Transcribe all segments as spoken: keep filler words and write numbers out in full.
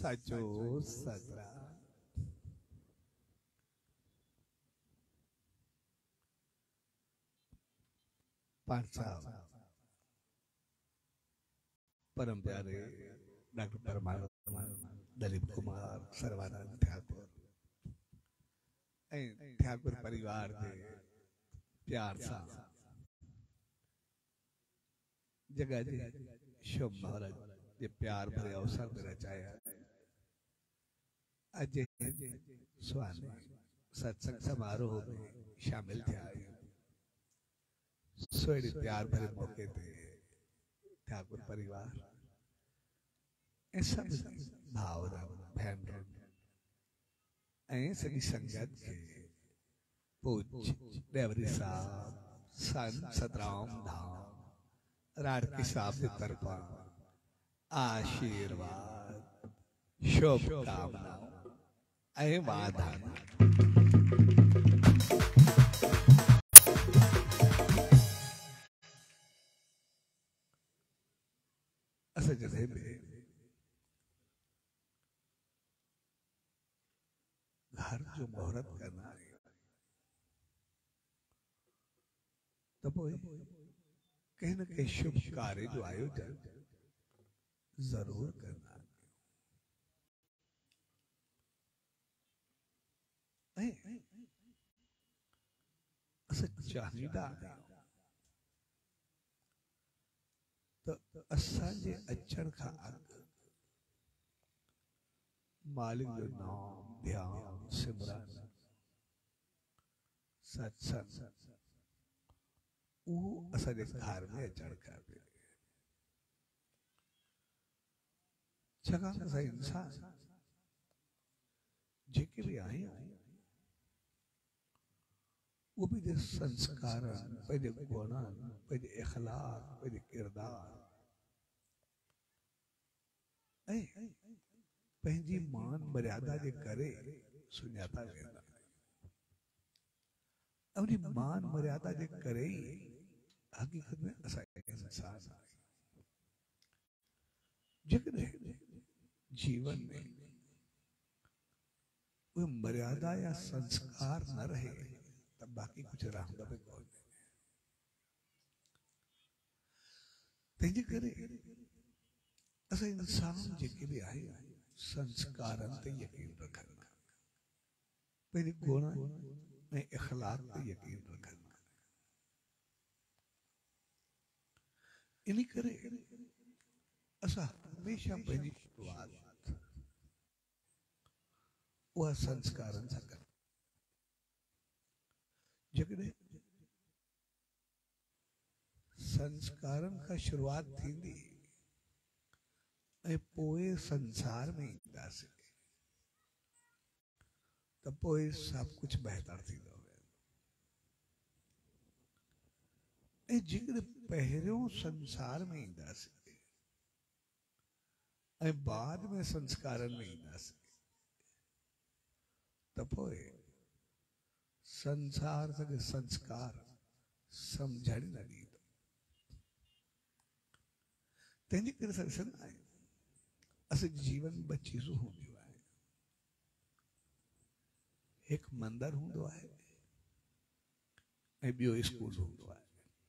सचो सतरा पांच साहब परम प्यारे डॉक्टर परमात्मा दलीप कुमार सर्वानंद ठाकुर ठाकुर परिवार के प्यार सा जगह जी शुभ महाराज ये प्यार भरे अवसर में रचाया अजय स्वामी सत्संग समारोह में शामिल थे सोड़ी प्यार भरे मौके थे ठाकुर परिवार ऐसा भावना बहन सभी संगत के पूज्य देवरी साहब संत सतराम धाम राडकी साहब की तरफा आशीर्वाद शुभकामना ऐ वाधान ऐसे जगह में घर जो मुहूर्त करना है तो कहीं ना कहीं शुभ कार्य जो आयोजन जरूर करना है चाहिदा तो असांजे अचण खां अॻु मालिक जो नाम ध्यान सिमरन सत्संग वो असांजे घर में अचण खपे छाकाणि असां इंसान जेके भी आहियूं वो भी जे संस्कार पंहिंजे गुणनि पंहिंजे इख़लाक़ पंहिंजे किरदार ऐं पंहिंजी मान मर्यादा जे करे सुञाता वेंदा अपनी मान मर्यादा जे करे ही हकीकत में असां इंसान जेकॾहिं जीवन में वो मर्यादा या संस्कार न रहे तब बाकी कुछ रहंदा भी कोई तंहिंजे करे असां इंसान जेके भी आहियूं संस्कारन ते यकीन रखन पंहिंजे गुण ऐं इख़लाक़ ते यकीन रखन इन करे असां हमेशा पंहिंजी शुरूआत उहा संस्कारन सां कयूं जेकॾहिं संस्कारन खां शुरूआत थींदी ऐं पोइ संसार में ईंदासीं त पोइ सभु कुझु बहितर थींदो ऐं जेकॾहिं पहिरियों संसार में ईंदासीं ऐं बाद में संस्कारन में ईंदासीं त पोइ संसार सके संस्कार समझण न ॾींदो तंहिंजे करे असां ॾिसंदा आहियूं असांजे जीवन में ॿ चीज़ूं हूंदियूं आहिनि हिकु मंदरु हूंदो आहे ऐं ॿियो स्कूल हूंदो आहे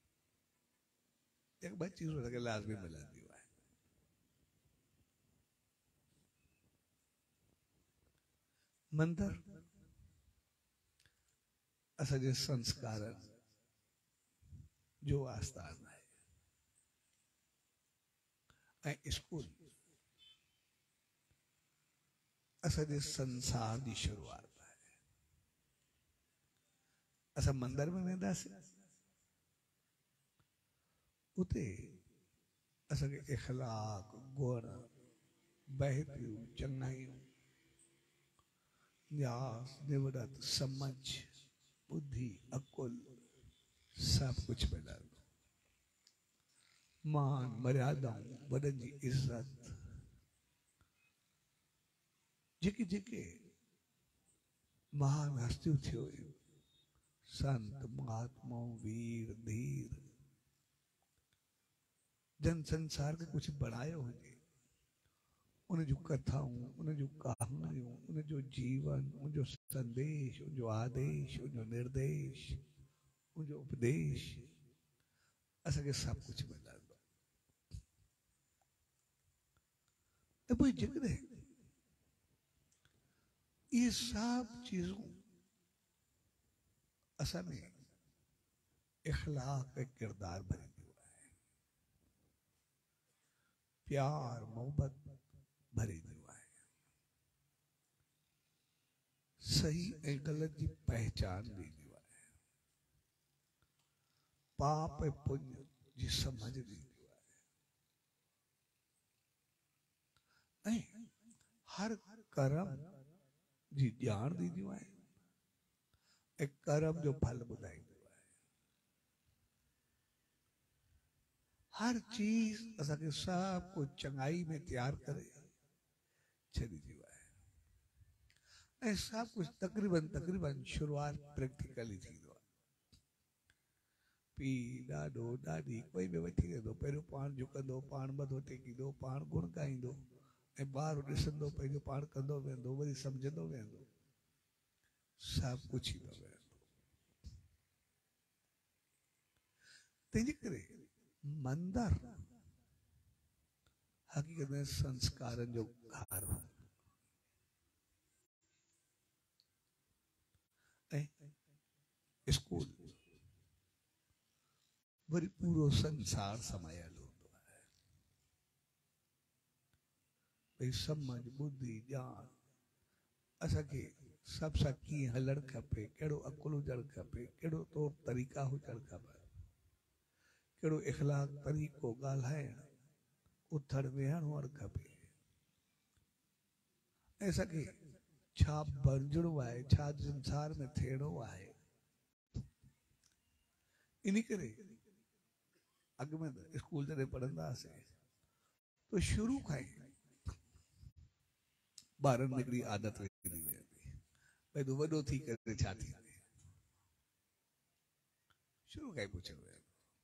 एक ॿ चीज़ूं असांखे लाज़मी मिलंदियूं आहिनि मंदरु असांजे संस्कारन जो आस्थान आहे ऐं स्कूल असांजे संसार की शुरुआत है असां मंदिर में वेंदासीं उते असांखे इख़लाक़ गुण बहतियूं चङाइयूं न्यास निवड़त समझ बुद्धि अकुल सब कुछ मिलंदो मान मर्यादाऊं वॾनि जी इज़त जेके जेके महान हस्तियों थी हुयूं संत महात्माओं वीर धीर जन संसार के कुछ बनायो हुजे उन जूं कथाऊं, उन जूं कहाणियूं, उन जो जीवन, उन जो संदेश, उन जो आदेश, उन जो निर्देश, उन जो उपदेश असांखे सभु कुझु मिलंदो। त पोइ जेकॾहिं ये सभु चीज़ूं असां में इखलाक ऐं किरदार भरींदियूं आहिनि, प्यार मोहब्बत भरींदियूं आहिनि, सही ऐं ग़लति जी पहचान ॾींदियूं आहिनि, पाप ऐं पुण्य जी समझ ॾींदियूं आहिनि, ऐं हर कर्म जी ॼाण ॾींदियूं आहिनि ऐं कर्म जो फल ॿुधाईंदियूं आहिनि। हर चीज असांखे सभु कुझु चङाई में तैयार करे छॾींदियूं आहिनि ऐं सभु कुझु तक़रीबन तक़रीबन शुरूआत प्रैक्टिकली थींदो आहे। पीउ ॾाॾो ॾाॾी कोई बि वठी वेंदो, पहिरियों पाण झुकंदो, पाण मथो टेकींदो, पाण गुण ॻाईंदो ऐं ॿार ॾिसंदो, पंहिंजो पाण कंदो वेंदो, वरी सम्झंदो वेंदो, सभु कुझु थींदो वेंदो। तंहिंजे करे मंदर हक़ीक़त में संस्कारनि जो घर हो ऐं स्कूल वरी पूरो संसार समायल हूंदो आहे। भई समझ बुद्धि ॼाण असांखे सभ सां कीअं हलणु खपे, कहिड़ो अकुल हुजणु खपे, कहिड़ो तौर तरीक़ा हुजणु खपे, कहिड़ो इख़लाक़ तरीक़ो ॻाल्हाइणु उथणु वेहणु हुअणु खपे, ऐं असांखे छा बणिजणो आहे, छा संसार में थियणो आहे। इन करे अॻु में स्कूल जॾहिं पढ़ंदा हुआसीं तो शुरू खां ई ॿारनि में हिकिड़ी आदत विझी वेंदी, भई तूं वॾो थी करे छा थींदे, शुरू खां ई पुछणो वेंदो।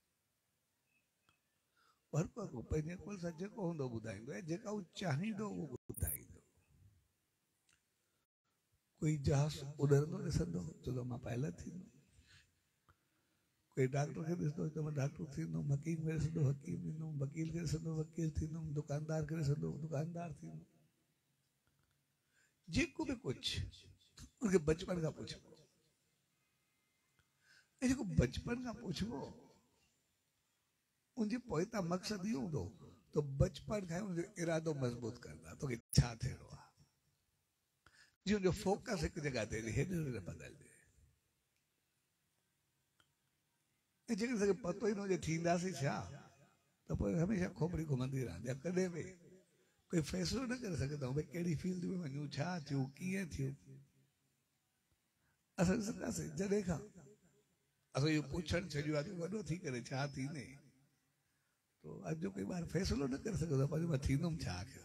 हर को पंहिंजे कुल सां जेको हूंदो ॿुधाईंदो ऐं जेका हू चाहींदो उहो ॿुधाईंदो। कोई जहाज उॾंदो ॾिसंदो चवंदो मां पायलट थींदुमि, कोई डॉक्टर खे ॾिसंदो त मां डॉक्टर थींदुमि, हकीम खे ॾिसंदो हकीम थींदुमि, वकील खे ॾिसंदो वकील थींदुमि, दुकानदार खे ॾिसंदो दुकानदार थींदुमि। जेको बि कुझु उनखे बचपन खां पुछिबो, ऐं जेको बचपन खां पुछिबो उनजे पोइता मक़सदु इहो हूंदो त बचपन खां उनजो इरादो मज़बूत कंदा तोखे छा थियणो आहे, जी उनजो फोकस हिकु जॻह ते हेॾे होॾे बदिलजे। ऐं जेकॾहिं असांखे पतो ई न हुजे थींदासीं छा त पोइ हमेशह खोपड़ी घुमंदी रहंदी, कॾहिं बि कोई फ़ैसिलो न करे सघंदा आहियूं भई कहिड़ी फील्ड में वञूं, छा थियो, कीअं थियो। असां ॾिसंदासीं जॾहिं खां असां इहो पुछणु छॾियो आहे कि वॾो थी करे छा थींदे, तो अॼु जो कोई ॿार फ़ैसिलो न करे सघंदो आहे मां थींदुमि छा आख़िर।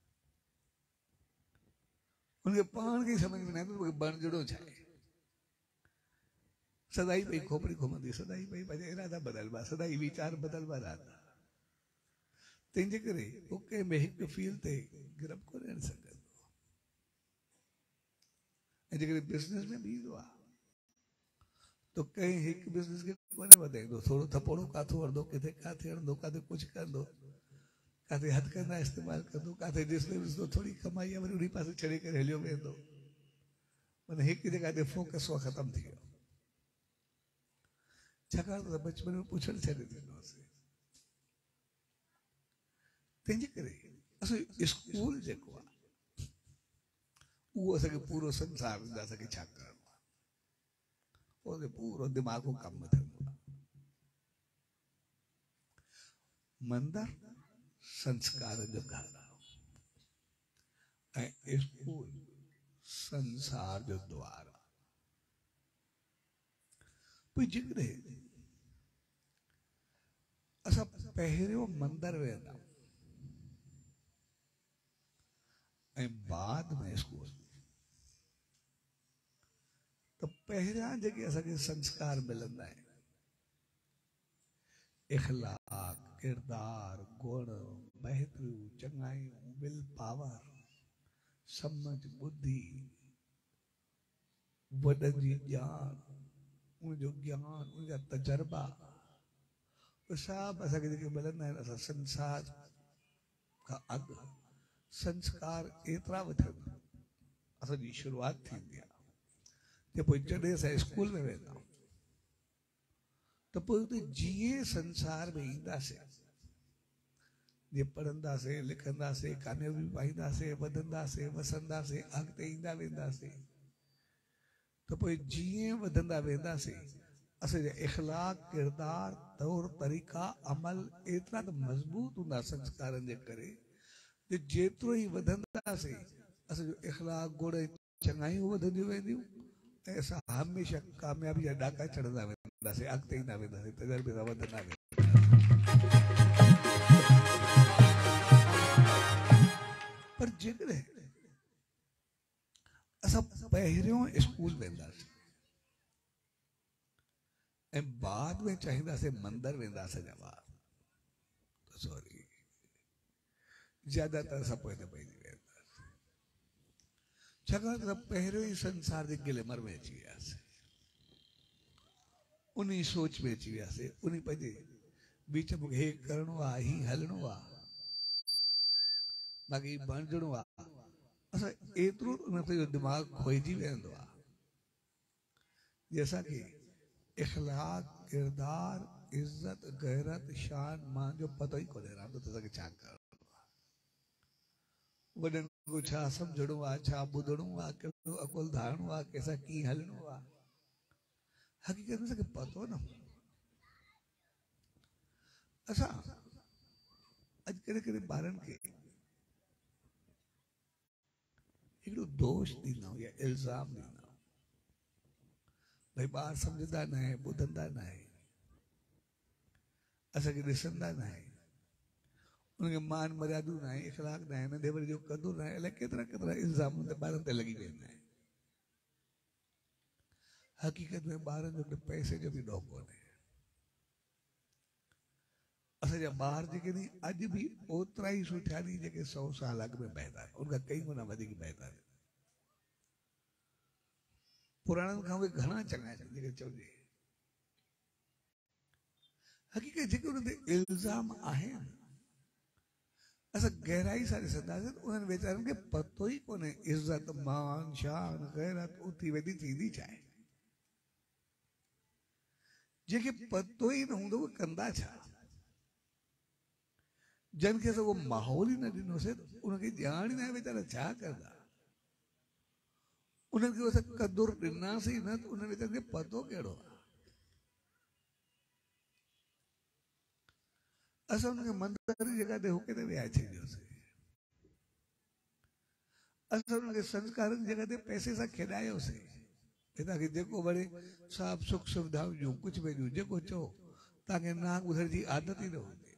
उनखे पाण खे समझ में न ईंदो मूंखे बणिजणो छा आहे। सदाई पई खोपड़ी घुमंदी, सदाई पई पंहिंजा इरादा बदलबा, सदाई वीचार बदलबा रहंदा। तंहिंजे करे पोइ कंहिं में हिकु फील्ड ते गिरफ़ कोन रहण सघंदो। ऐं जेकॾहिं बिज़नेस में बि ईंदो आहे तो कंहिं हिकु बिज़नेस खे कोन वधाईंदो, थोरो थपोड़ो काथो हणंदो, किथे काथे हणंदो, काथे कुझु कंदो, काथे हथकंडा इस्तेमालु कंदो, काथे ॾिसंदो ॾिसंदो थोरी कमाई आहे वरी उन पासे छॾे करे हलियो वेंदो। माना हिकु जॻह ते फोकस उहा ख़तमु थी वियो, छाकाणि त बचपन में पुछणु छॾे ॾिनोसीं। तंहिंजे करे असांजो स्कूल जेको आहे उहो असांखे पूरो संसार ॿुधाए असांखे छा करिणो आहे, उनखे पूरो दिमाग़ कमु थियणो आहे। मंदर संस्कार जो घर आहे ऐं स्कूल संसार जो द्वार आहे। पोइ जेकॾहिं असां पहिरियों मंदर वेंदा ऐं बाद में स्कूल, तो पहिरियां जेके असांखे संस्कार मिलंदा आहिनि, इख़लाक़, किरदार, गुण, बहितरियूं, चङाइयूं, विल पावर, समझ बुद्धि, वॾनि जी ॼाण, उनजो ज्ञान, उनजा तजर्बा, सभु असांखे जेके मिलंदा आहिनि असां संसार खां अॻु संस्कार एतिरा वठनि असांजी शुरूआति थींदी आहे त पोइ जॾहिं असां स्कूल में वेंदा आहियूं त पोइ उते जीअं संसार में ईंदासीं, जीअं पढ़ंदासीं लिखंदासीं कामयाबी पाईंदासीं वधंदासीं वसंदासीं अॻिते ईंदा वेंदासीं त पोइ जीअं वधंदा वेंदासीं असांजा इख़लाक़ किरदार तौर तरीक़ा अमल एतिरा त मज़बूत हूंदा संस्कारनि जे करे त जेतिरो ई वधंदासीं असांजो इख़लाक़ गुण चङाइयूं वधंदियूं वेंदियूं ऐं असां हमेशह कामयाबी जा ॾाका चढ़ंदा वेंदासीं, अॻिते ईंदा वेंदासीं, तजर्बे सां वधंदा वेंदासीं। पर जेकॾहिं असां पहिरियों स्कूल वेंदासीं ऐं बाद में चाहींदासीं मंदिर वेंदा असांजा ॿार, सॉरी ज्यादातर असां पोइ न पइजी वेंदासीं, छाकाणि त पहिरियों ई संसार जे गिलेमर में अची वियासीं, उन सोच में अची वियासीं, उन पंहिंजे बीच में हे करिणो आहे, ही हलणो आहे, बाक़ी बणजणो आहे, असां एतिरो उनजो दिमाग़ खोइजी वेंदो आहे जे असांखे इख़लाक़ किरदार इज़त गैरत शान मान जो पतो ई कोन्हे रहंदो त असांखे छा करिणो आहे, वॾनि खां छा सम्झणो आहे, छा ॿुधणो आहे, कहिड़ो अकुल धारणो आहे, कंहिंसां कीअं हलणो आहे, हक़ीक़त में असांखे पतो न हूंदो। असां अॼु कॾहिं कॾहिं ॿारनि खे हिकिड़ो दोष ॾींदा आहियूं या इल्ज़ाम ॾींदा आहियूं, भई ॿार सम्झंदा न आहे, ॿुधंदा न आहे, असांखे ॾिसंदा न आहे, उनखे मान मर्यादूं न आहे, इख़लाक़ न आहे, नंढे वॾे जो क़दुरु न आहे, अलाए केतिरा केतिरा इल्ज़ाम ॿारनि ते लॻी वेंदा आहिनि। हक़ीक़त में ॿारनि जो पैसे जो बि ॾोह कोन्हे, असांजा ॿार जेके नी अॼु बि ओतिरा ई सुठा नी जेके सौ साल अॻु में बहिता आहिनि, उनखां कई गुना वधीक बहिता आहिनि, पुराणनि खां उहे घणा चङा आहिनि जेके चइजे। हक़ीक़त जेके उन ते इल्ज़ाम आहिनि असां गहराई सां ॾिसंदासीं त उन्हनि वीचारनि खे पतो ई कोन्हे इज़त मान शान गैरत उथी वेंदी थींदी छा आहे, जेके पतो ई न हूंदो उहे कंदा छा, जन खे वो माहौल ही न ॾिनोसीं उनखे ॼाण ई न आहे वीचारा छा कंदा, उन्हनि खे असां क़दुरु ॾिनासीं न त उन्हनि वीचारनि खे पतो कहिड़ो आहे। असां उनखे मंदर जी जॻह ते हुके ते विहाए छॾियोसीं, असां उनखे संस्कारनि जी जॻह ते पैसे सां खेॾायोसीं, तव्हांखे जेको वणे सभु सुख सुविधाऊं ॾियूं, कुझु बि ॾियूं, जेको चओ, तव्हांखे नाम ॿुधण जी आदत ई न हुजे,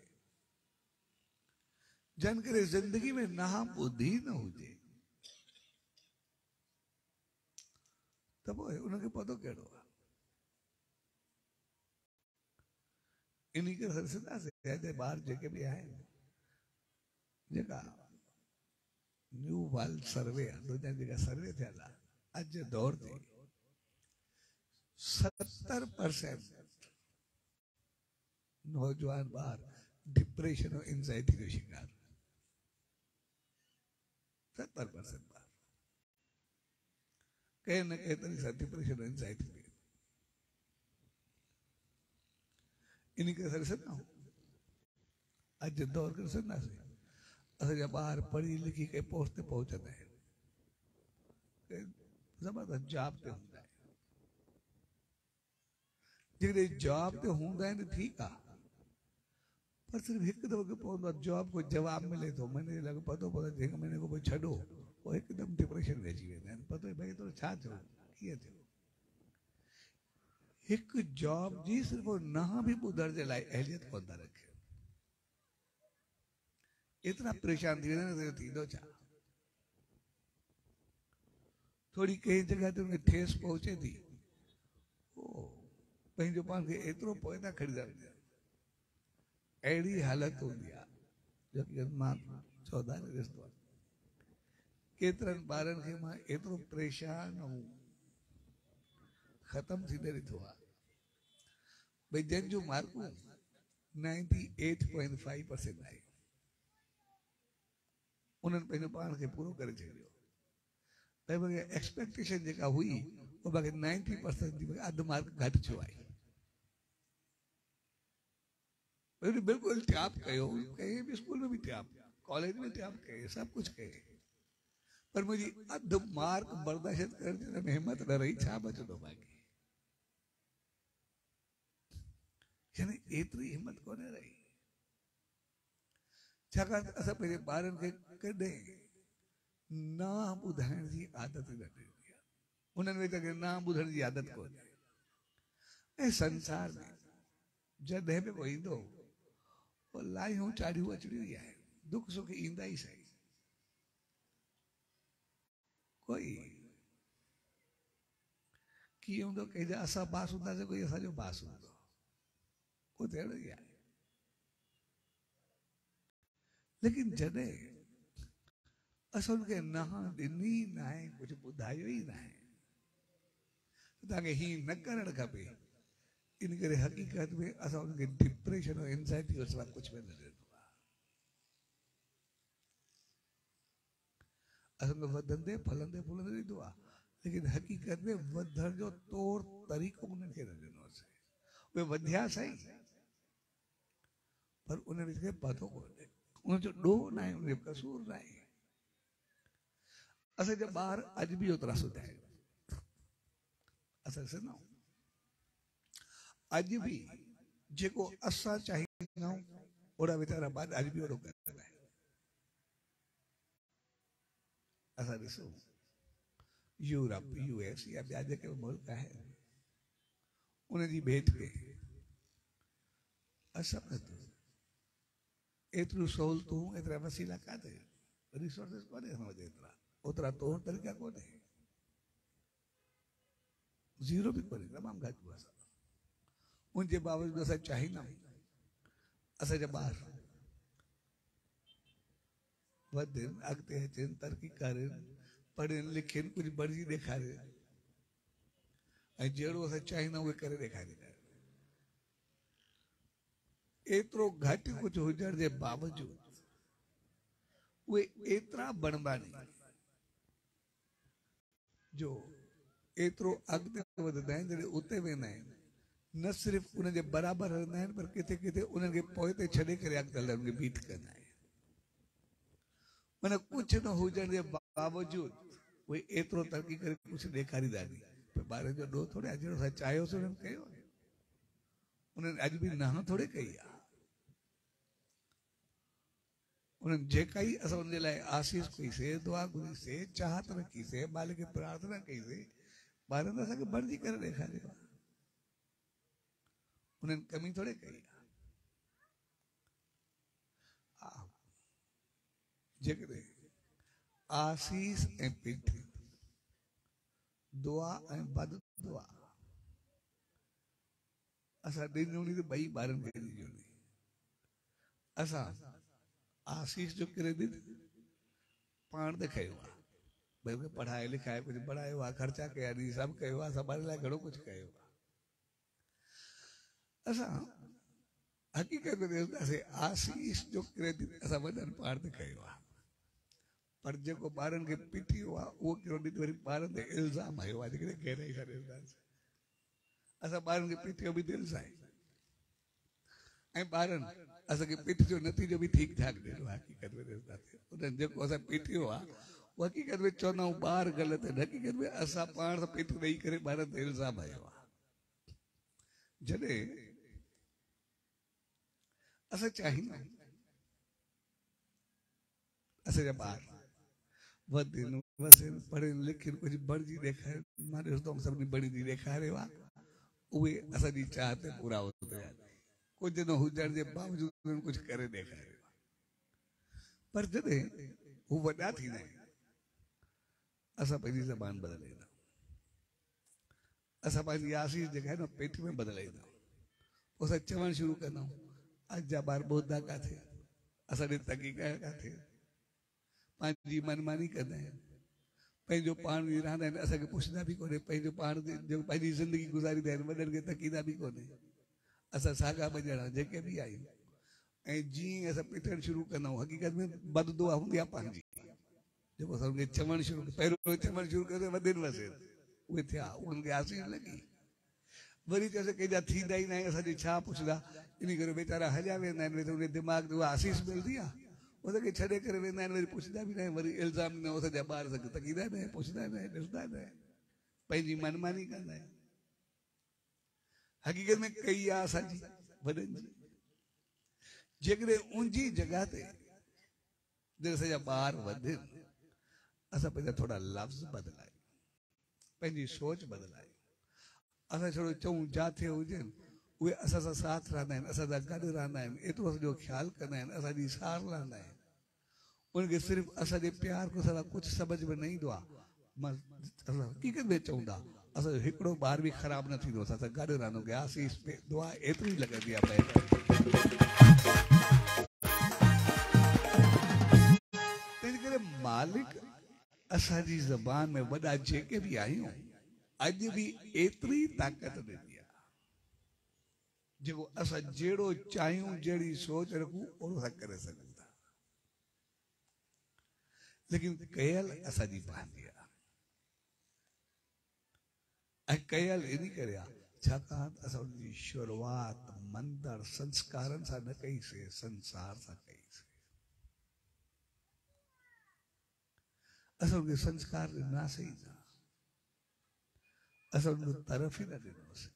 जन करे ज़िंदगी में नाम ॿुधी न हुजे त पोइ उनखे पतो कहिड़ो आहे। इन करे ॾिसंदासीं ॿार जेके बि आहिनि, जेका न्यू वर्ल्ड सर्वे आहे, दुनिया जेका सर्वे थियल आहे, अॼु जे दौर ते सत्तर परसेंट नौजवान ॿार डिप्रेशन और एंजाइटी जो शिकार, सत्तर परसेंट ॿार कंहिं न कंहिं तरीक़े सां डिप्रेशन और एंजाइटी में। इन करे असां ॾिसंदा आहियूं अॼु जे दौर खे ॾिसंदासीं, असांजा ॿार पढ़ी लिखी कंहिं पोस्ट ते पहुचंदा आहिनि, ज़बरदस्त जॉब ते हूंदा आहिनि, जेकॾहिं जॉब ते हूंदा आहिनि ठीकु आहे, पर सिर्फ़ु हिकु दफ़ो खे पवंदो आहे जॉब को जवाबु मिले थो, महीने जे लॻे पतो पवंदो आहे हिकु महीने खां पोइ छॾो, पोइ हिकदमि डिप्रेशन में अची वेंदा आहिनि, पतो भई थोरो छा थियो, कीअं थियो। हिकु जॉब जी सिर्फ़ु न बि ॿुधण जे लाइ अहलियत कोन था रखे, एतिरा परेशान थी वेंदा आहिनि, थींदो छा, थोड़ी कंहिं जॻह ते उनखे ठेस पहुचे थी, पंहिंजो पाण खे एतिरो पोइ था खणी था वञनि, अहिड़ी हालत हूंदी आहे। मां चौदह ने ॾिसंदो आहे केतिरनि ॿारनि खे मां एतिरो परेशान ऐं ख़तमु थींदे ॾिठो आहे भई जंहिंजूं मार्कूं ninety eight point five percent आहे उन्हनि पंहिंजो पाण खे पूरो करे छॾियो भई मूंखे एक्सपेक्टेशन जेका हुई उहा मूंखे नाइंटी परसेंट जी अधु मार्क घटि थियो आहे बिल्कुलु त्याग कयो कंहिं बि स्कूल में बि त्याग कॉलेज में त्याग कये सभु कुझु कये पर मुंहिंजी अधु मार्क बर्दाश्त करण में हिम्मत न रही छा बचंदो बाक़ी यानी एतिरी हिम्मत कोन्हे रही छाकाणि असां पंहिंजे ॿारनि खे कॾहिं न ॿुधाइण जी आदत न ॾिनी आहे उन्हनि में त न ॿुधण जी आदत कोन्हे ऐं संसार में जॾहिं बि कोई ईंदो लायूं चाढ़ियूं अचणियूं ई आहे दुख सुख ईंदा ई सही कोई कीअं हूंदो कंहिंजा असां बास हूंदासीं कोई असांजो बास हूंदो को त अहिड़ो ई आहे लेकिन जॾहिं असां हुनखे न ॾिनी न आहे कुझु ॿुधायो ई न आहे तव्हांखे हीअं न करणु खपे इन करे हक़ीक़त में असां हुनखे डिप्रेशन ऐं एंज़ाइटी सवाइ कुझु बि न ॾिनो आहे असांखे वधंदे फलंदे फूलंदे ॾींदो आहे लेकिन हक़ीक़त में वधण जो तौर तरीक़ो उन्हनि खे न ॾिनोसीं उहे वधिया सही पर उन्हनि खे पतो कोन्हे उनजो ॾोह न आहे उनजो कसूर न आहे असांजा ॿार अॼु बि ओतिरा सुठा आहिनि असां ॾिसंदा आहियूं अॼु बि जेको असां चाहींदा आहियूं ओड़ा वीचारा ॿार अॼु बि ओड़ो कंदा आहिनि असां ॾिसूं यूरोप यू एस या ॿिया जेके मुल्क आहिनि उनजी भेट खे असां एतिरियूं सहूलियतूं एतिरा वसीला काथे रिसोर्सिस कोन्हे असां वटि एतिरा ओतिरा तौर तरीक़ा कोन्हे ज़ीरो बि कोन्हे तमामु घटि असां उनजे बावजूदि असां चाहींदा आहियूं असांजा ॿार वधनि अॻिते अचनि तरक़ी कनि पढ़नि लिखनि कुझु बणिजी ॾेखारे ऐं जहिड़ो असां चाहींदा आहियूं उहे करे ॾेखारींदा आहिनि एतिरो घटि कुझु हुजण जे बावजूदि उहे एतिरा बणबानी जो एतिरो अॻिते वधंदा आहिनि जॾहिं उते वेंदा आहिनि न सिर्फ़ु उनजे बराबरि हलंदा आहिनि पर किथे किथे उन्हनि खे पोइ ते छॾे करे अॻिते हलण खे बीट कंदा आहिनि माना कुझु न हुजण जे बावजूदि उहे एतिरो तरक़ी करे कुझु ॾेखारींदा नी पर ॿारनि जो ॾोह थोरे आहे जहिड़ो असां चाहियोसीं उन्हनि कयो उन्हनि अॼु बि न थोरे कई आहे उन्हनि जेका ई असां उनजे लाइ आसीस कईसीं दुआ घुरीसीं चाहत रखीसीं मालिक खे प्रार्थना कईसीं ॿारनि असांखे बणिजी करे ॾेखारियो आहे उन्हनि कमी थोरे कई आहे जेकॾहिं आसीस ऐं पीठी दुआ ऐं बद दुआ असां ॾिनियूं त ॿई ॿारनि खे ॾिनियूं असां आसीस जो क्रेडिट पाण ते खयो आहे भई मूंखे पढ़ाए लिखाए कुझु बढ़ायो आहे ख़र्चा कया नी सभु कयो आहे असां ॿारनि लाइ घणो कुझु कयो आहे असां हक़ीक़त में ॾिसंदासीं आसीस जो क्रेडिट असां वॾनि पाण ते खयो आहे पर जेको ॿारनि खे पिटियो आहे उहो क्रेडिट वरी ॿारनि ते इल्ज़ाम हयो आहे जेकॾहिं गहराई सां ॾिसंदासीं असां ॿारनि खे पिटियो बि दिलि सां ऐं ॿारनि असांखे पिठ जो नतीजो बि ठीकु ठाक ॾिनो आहे हक़ीक़त में ॾिसंदासीं उन्हनि जेको असां पिटियो आहे उहो हक़ीक़त में चवंदा आहियूं ॿार ग़लति आहिनि हक़ीक़त में असां पाण सां पिठ ॾेई करे ॿारनि ते इल्ज़ाम हयो आहे जॾहिं असां चाहींदा आहियूं असांजा ॿार वधनि वसनि पढ़नि लिखनि कुझु बणिजी ॾेखारे मां ॾिसंदो आहियां सभिनी बणिजी ॾेखारियो आहे उहे असांजी चाहत पूरा होते कुझु न हुजण जे बावजूदि उन्हनि कुझु करे ॾेखारियो पर जॾहिं हू वॾा थींदा आहिनि असां पंहिंजी ज़बान बदिलाईंदा असां पंहिंजी आसीस जेका आहे न पेट में बदिलाईंदा पोइ असां चवणु शुरू कंदा आहियूं अॼु जा ॿार ॿुधंदा किथे असां ॾे तकी कया किथे पंहिंजी मनमानी कंदा आहिनि, पंहिंजो पाण रहंदा आहिनि, असांखे पुछंदा बि कोन्हे, पंहिंजो पाण जो पंहिंजी ज़िंदगी गुज़ारींदा आहिनि, वॾनि खे तकींदा बि कोन्हे। असां साॻा ॿ ॼणा जेके बि आहियूं, ऐं जीअं असां पिटणु शुरू कंदा आहियूं, हक़ीक़त में बददुआ हूंदी आहे पंहिंजी, जेको असांखे चवणु शुरू पहिरियों चवणु शुरू कयो वॾनि वसे उहे थिया, उन्हनि खे आसीस लॻी, वरी चयोसीं कंहिंजा थींदा ई न आहिनि, असांजी छा पुछंदा, इन करे वीचारा हलिया वेंदा आहिनि, उन दिमाग़ जो आसीस मिलंदी आहे, उनखे छॾे करे वेंदा आहिनि, वरी पुछंदा बि न आहिनि, वरी इल्ज़ाम न असांजा ॿार असांखे तकींदा न आहिनि, पुछंदा न आहिनि, ॾिसंदा न आहिनि, पंहिंजी मनमानी कंदा आहिनि। हक़ीक़त में कई आहे असांजी वॾनि जी, जेकॾहिं उनजी जॻह ते जॾहिं असांजा ॿार वधनि, असां पंहिंजा थोरा लफ़्ज़ बदिलायूं, पंहिंजी सोच बदिलायूं, असां छड़ो चऊं जाथे हुजनि उहे असां सां साथ रहंदा आहिनि, असां सां गॾु रहंदा आहिनि, एतिरो असांजो ख़्यालु कंदा आहिनि, असांजी सार लहंदा आहिनि, उनखे सिर्फ़ु असांजे प्यार खां सवाइ कुझु सम्झ में न ईंदो आहे। मां हक़ीक़त में चऊं था, असांजो हिकिड़ो ॿार बि ख़राबु न थींदो, असां सां गॾु रहंदो, कि आसीस पे दुआ एतिरी लॻंदी आहे। तंहिंजे करे मालिक असांजी ज़बान में वॾा जेके बि आहियूं, अॼु बि एतिरी ताक़त ॾिनी आहे, जेको असां जहिड़ो चाहियूं, जहिड़ी सोच रखूं, ओड़ो असां करे सघूं था, लेकिन कयल असांजी पंहिंजी आहे, ऐं कयल इन करे आहे छाकाणि असां उनजी शुरूआत मंदर संस्कारनि सां न कईसीं, संसार सां कईसीं। असां उनखे संस्कार ॾिनासीं ई न, असां उन तरफ़ ई न ॾिनोसीं,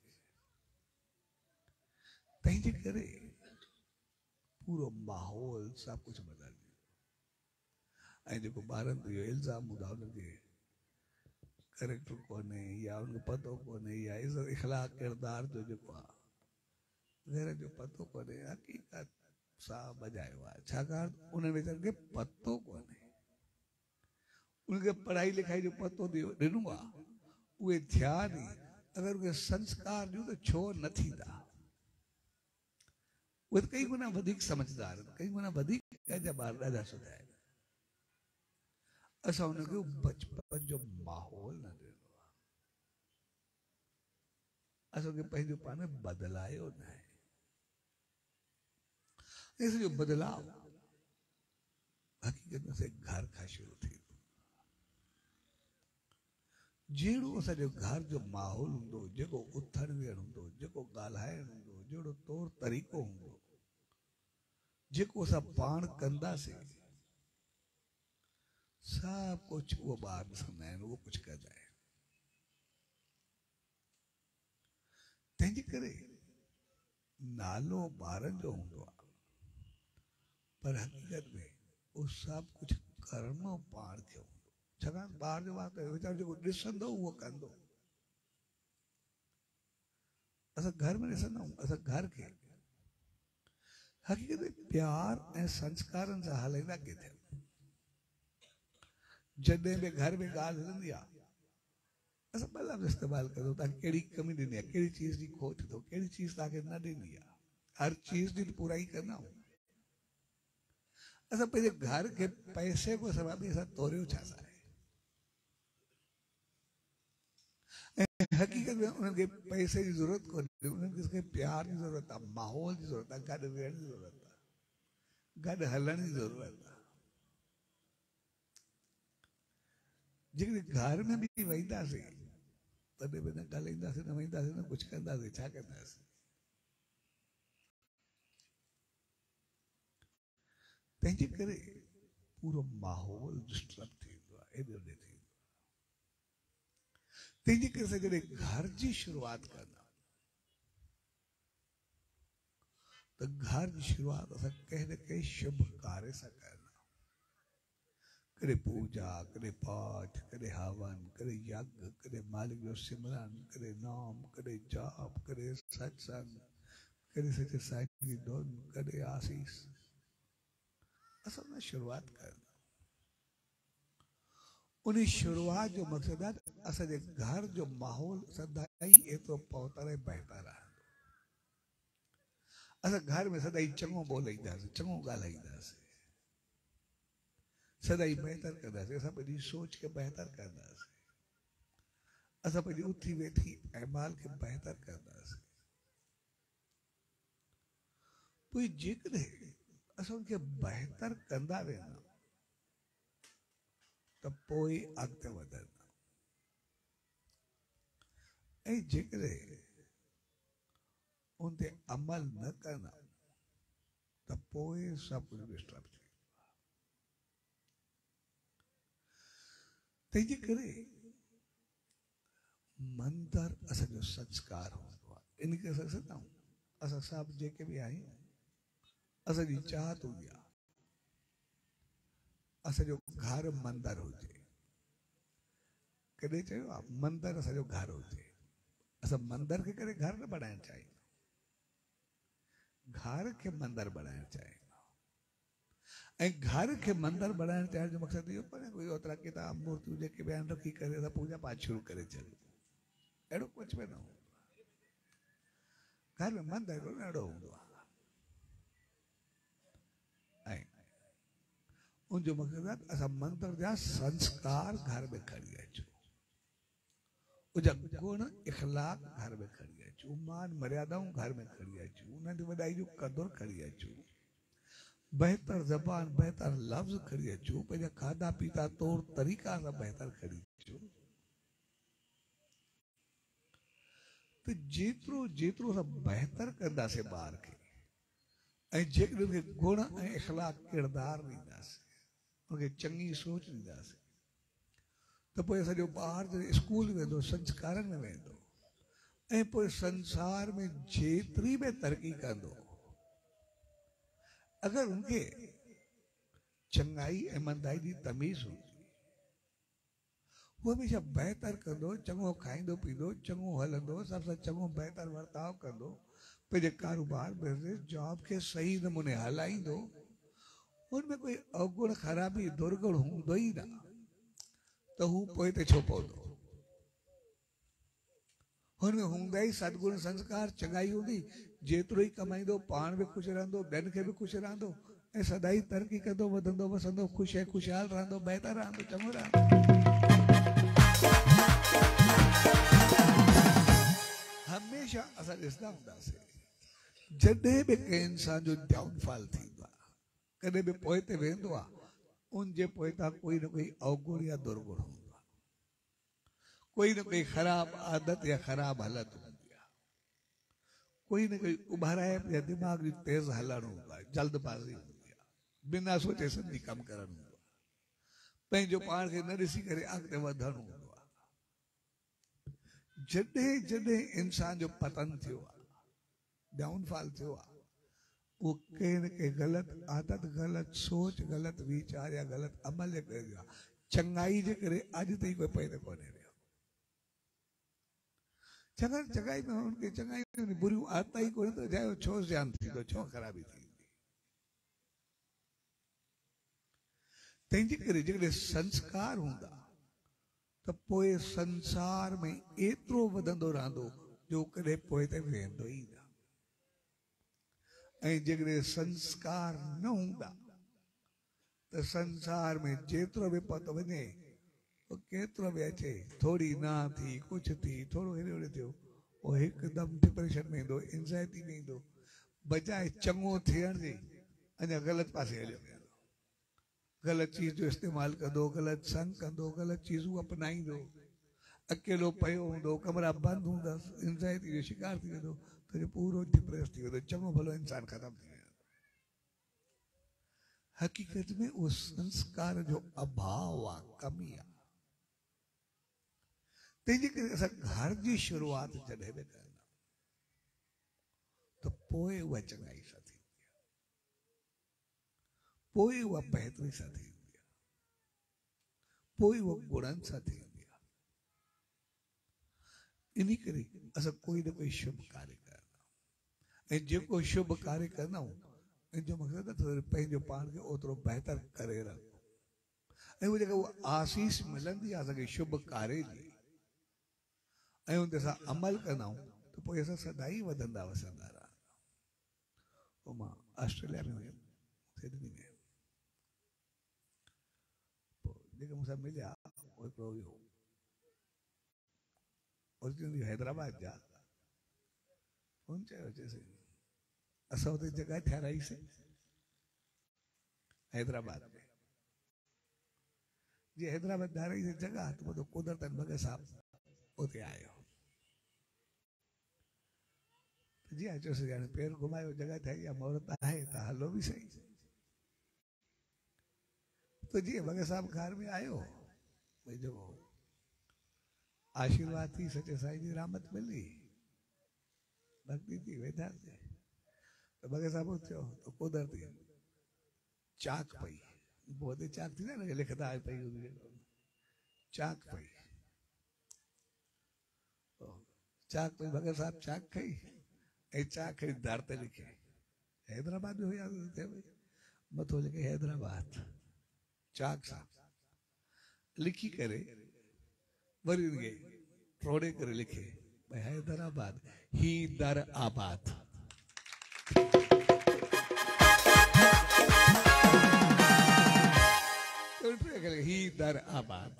तंहिंजे करे पूरो माहौल सभु कुझु बदिलियो। ऐं जेको ॿारनि ते इहो इल्ज़ाम हूंदा उनखे करेक्टर कोन्हे, या उनखे पतो कोन्हे, या इज़त इख़लाक़ किरदार जो जेको आहे घर जो पतो कोन्हे, हक़ीक़त सां बजायो आहे, छाकाणि उन्हनि वीचारनि खे पतो कोन्हे, उनखे पढ़ाई लिखाई जो पतो ॾिनो आहे, उहे थिया नी, अगरि उनखे संस्कार ॾियूं त छो न थींदा, उहे त कई गुना वधीक समझदार आहिनि, कई गुना वधीक पंहिंजा ॿार ॾाढा सुठा आहिनि, असां उनखे बचपन जो माहौल न ॾिनो आहे, असांखे पंहिंजो पाण बदिलायो न आहे। जो बदलाव हक़ीक़त में घर खां शुरू थींदो, जहिड़ो असांजो घर जो माहौल हूंदो, जेको उथण वेहण हूंदो, जेको ॻाल्हाइण हूंदो, जहिड़ो तौर तरीक़ो हूंदो, जेको असां पाण कंदासीं, सभु कुझु उहो ॿार ॾिसंदा आहिनि, उहो कुझु कंदा आहिनि। तंहिंजे करे नालो ॿारनि जो हूंदो आहे, पर हक़ीक़त में उहो सभु कुझु करणो पाण खे हूंदो, छाकाणि ॿार जो वात वीचारो जेको ॾिसंदो उहो कंदो। असां घर में ॾिसंदा आहियूं, असां घर खे हक़ीक़त में प्यार ऐं संस्कारनि सां हलाईंदा किथे, जॾहिं बि घर में ॻाल्हि हलंदी आहे, असां ॿ लफ़्ज़ इस्तेमालु कयूं, तव्हांखे कहिड़ी कमी ॾिनी आहे, कहिड़ी चीज़ जी खोट अथव, कहिड़ी चीज़ तव्हांखे न ॾिनी आहे, हर चीज़ जी पूराई कंदा आहियूं। असां पंहिंजे घर खे पैसे को सवाइ बि असां तोड़ियो छा आहे, ऐं हक़ीक़त में उन्हनि खे पैसे जी ज़रूरत कोन्हे, उन्हनि खे प्यार जी ज़रूरत आहे, माहौल जी ज़रूरत आहे, गॾु वेहण जी ज़रूरत आहे, गॾु हलण जी ज़रूरत आहे। जेकॾहिं घर में बि वेंदासीं तॾहिं बि न ॻाल्हाईंदासीं, न वेंदासीं, न कुझु कंदासीं, छा कंदासीं? तंहिंजे करे पूरो माहौल डिस्टर्ब थींदो आहे, एॾो ॾे थींदो आहे। तंहिंजे करे असां जॾहिं घर जी शुरूआत कंदा त घर जी शुरूआत असां कंहिं न कंहिं शुभ कार्य सां कंदा, कॾहिं पूजा, कॾहिं पाठ, कॾहिं हवन, कॾहिं यज्ञ, कॾहिं मालिक जो सिमरन, कॾहिं नाम, कॾहिं जाप, कॾहिं सत्संग, कॾहिं सचे साईं जी धुन, कॾहिं आसीस, असां उन शुरूआत कंदा। उन शुरूआत जो मक़सदु आहे असांजे घर जो माहौल सदाई एतिरो पहुतर ऐं बहितर रहंदो। असां घर में सदाई चङो ॿोलाईंदासीं, चङो ॻाल्हाईंदासीं, सदाई बहितर कंदासीं, असां पंहिंजी सोच खे बहितर कंदासीं, असां पंहिंजी उथी वेठी अमाल खे बहितर कंदासीं। पोइ जेकॾहिं असां उनखे बहितर कंदा वेंदा त पोइ अॻिते वधंदा, ऐं जेकॾहिं उन ते अमल न कंदा त पोइ सभु कुझु डिस्टर्ब थी वेंदो। तंहिंजे करे मंदर असांजो संस्कार हूंदो आहे। इन खे असां सदाऊं असां सभु जेके बि आहियूं, असांजी चाहत हूंदी आहे असांजो घर मंदर हुजे। कॾहिं चयो आहे मंदर असांजो घर हुजे। असां मंदर खे करे घर न बणाइणु चाहियूं, घर खे मंदर बणाइणु चाहियूं। ऐं घर खे मंदर बणाइण चाहिण जो मक़सदु इहो कोन्हे कोई ओतिरा किताब मूर्तियूं जेके बि आहिनि रखी करे असां पूजा पाठ शुरू करे छॾियूं, अहिड़ो कुझु बि न हूंदो आहे। घर में मंदर हिकिड़ो अहिड़ो हूंदो आहे, ऐं उनजो मक़सदु आहे असां मंदर जा संस्कार घर में खणी अचूं, उनजा गुण इख़लाक घर में खणी अचूं, मान मर्यादाऊं घर में खणी अचूं, उन्हनि जी वॾाई जो क़दुरु खणी अचूं, बहितर ज़बान बहितर लफ़्ज़ खणी अचूं, पंहिंजा खाधा पीता तौर तरीक़ा सां बहितर खणी अचूं। त जेतिरो जेतिरो असां बहितर कंदासीं ॿार खे, ऐं जेकॾहिं उनखे गुण ऐं इख़लाक किरदार ॾींदासीं, उनखे चङी सोच ॾींदासीं, त पोइ असांजो ॿार जॾहिं स्कूल वेंदो, संस्कारनि में वेंदो, ऐं पोइ संसार में जेतिरी बि तरक़ी कंदो, अगर उनके चंगाई ऐं मंदाई जी तमीज़ हूंदी, वो हमेशा बहितर कंदो, चङो खाईंदो पींदो, चङो हलंदो, सभ सां चङो बहितर वर्ताव कंदो, पंहिंजे कारोबार बिज़नेस जॉब खे सही नमूने हलाईंदो, उनमें कोई अवगुण ख़राबी दुर्गुण हूंदो ई न, त हू पोइ ते छो पवंदो। हुनमें हूंदा ई सदगुण संस्कार चङाई हूंदी, जेतिरो ई कमाईंदो पाण बि ख़ुशि रहंदो, ॿियनि खे बि ख़ुशि रहंदो, ऐं सदाई तरक़ी कंदो, वधंदो वसंदो, ख़ुशि ऐं ख़ुशहाल रहंदो, बहितर रहंदो, चङो रहंदो। हमेशा असां ॾिसंदा हूंदासीं जॾहिं बि कंहिं इंसान जो डाउनफॉल थींदो आहे, कॾहिं बि पोइ ते वेंदो आहे, उनजे पोइतां कोई न कोई अवगुण या दुर्गुण हूंदो आहे, कोई न कोई ख़राब आदत या ख़राब हालत हूंदी आहे, कोई न कोई उभाराए या दिमाग़ जी तेज़ हलणु हूंदो आहे, जल्दबाज़ी हूंदी आहे, बिना सोचे सम्झी कमु करणु हूंदो आहे, पंहिंजो पाण खे न ॾिसी करे अॻिते वधणु हूंदो आहे। जॾहिं जॾहिं इंसान जो पतन थियो आहे, डाउनफॉल थियो आहे, वो कंहिं न कंहिं ग़लति आदत, ग़लति सोच, ग़लति वीचार या ग़लति अमल जे करे थियो आहे। चङाई जे करे अॼु ताईं कोई पैदा कोन्हे रहियो। चङनि चङाई में उनखे चङाई में बुरियूं आदत ई कोन्हे त जायो छो ध्यानु थींदो, छो ख़राबी थींदी। तंहिंजे करे जेकॾहिं संस्कार हूंदा त पोइ संसार में एतिरो वधंदो रहंदो जो कॾहिं पोइ ते वेंदो ई न। ऐं जेकॾहिं संस्कार न हूंदा त संसार में जेतिरो बि पतो वञे, केतिरो बि अचे, थोरी ना थी, कुझु थी, थोरो हेॾे होॾे थियो, उहो हिकदमि डिप्रेशन में ईंदो, एंज़ाइटी में ईंदो, बजाए चङो थियण जे अञा ग़लति पासे हलियो वेंदो, ग़लति चीज़ जो इस्तेमालु कंदो, ग़लति संग कंदो, ग़लति चीज़ूं अपनाईंदो, अकेलो पियो हूंदो, कमरा बंदि हूंदा, एंज़ाइटी जो शिकार थी वेंदो, त पूरो डिप्रेस थी वेंदो, चङो भलो इंसान ख़तमु थी वेंदो। हक़ीक़त में उहो संस्कार जो अभाव आहे, कमी आहे। तंहिंजे करे असां घर जी शुरूआति जॾहिं बि कंदा त पोइ उहा चङाई सां थींदी आहे, पोइ उहा बहितरी सां थींदी आहे, पोइ उहा गुणनि सां थींदी आहे। इन करे असां कोई न कोई शुभ कार्य कंदा, ऐं जेको शुभ कार्य कंदा आहियूं इन जो मक़सदु आहे त पंहिंजो पाण खे ओतिरो बहितर करे रखो, ऐं उहा जेका उहा आसीस मिलंदी आहे असांखे शुभ कार्य जी, ऐं उन ते असां अमल कंदा आहियूं त पोइ असां सदाई वधंदा वसंदा रहंदा। पोइ मां ऑस्ट्रेलिया में हुयुमि, सिडनी में, जेके मूंसां मिलिया हिकिड़ो हुयो ओरिजिनली हैदराबाद जा। हुन चयो चयसि असां हुते जॻह ठाहिराईसीं हैदराबाद में। जी हैदराबाद ठाहिराईसीं जॻह त पोइ कुदरतन भगत साहब उते आयो। जी हाँ चयोसि हाणे पेर घुमायो जॻह ठाही आहे मुहूर्त आहे त हलो बि सही। तो जी भगत साहब घर में आयो भई जो आशीर्वाद थी सचे साईं जी रहमत मिली भक्ति थी वेठा तो भगत साहब उथियो तो कुदरती चाक पई बहुत चाक थी ना लिखता है पई चाक पई चाक पई भगत साहब चाक खई ए चाक खई दर ते लिखे हैदराबाद में हुया मथो लिखे हैदराबाद चाक साहब लिखी करे वरी उनके ट्रोड़े करे लिखे भाई हैदराबाद ही दर आबाद। ही दर आबाद